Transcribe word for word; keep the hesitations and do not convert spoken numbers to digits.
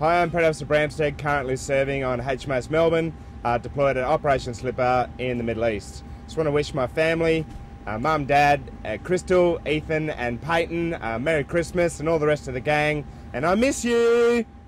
Hi, I'm Officer Bramstedt, currently serving on H M S Melbourne, uh, deployed at Operation Slipper in the Middle East. Just want to wish my family, uh, Mum, Dad, uh, Crystal, Ethan and Peyton, uh, Merry Christmas and all the rest of the gang, and I miss you!